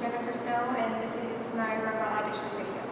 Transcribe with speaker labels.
Speaker 1: Jennifer Snow, and this is my Rhumba audition video.